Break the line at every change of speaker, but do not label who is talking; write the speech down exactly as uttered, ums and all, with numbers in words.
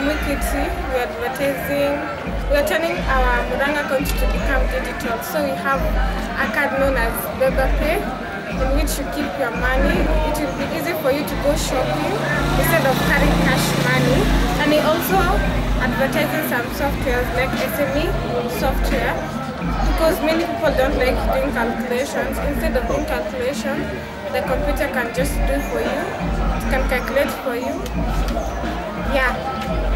from Wikiti, we're advertising, we're turning our Muranga account to become digital. So we have a card known as BebaPay, in which you keep your money. It will be easy for you to go shopping instead of carrying cash money. And we also advertising some softwares like S M E software, because many people don't like doing calculations. Instead of doing calculation, the computer can just do for you. It can calculate for you. Yeah.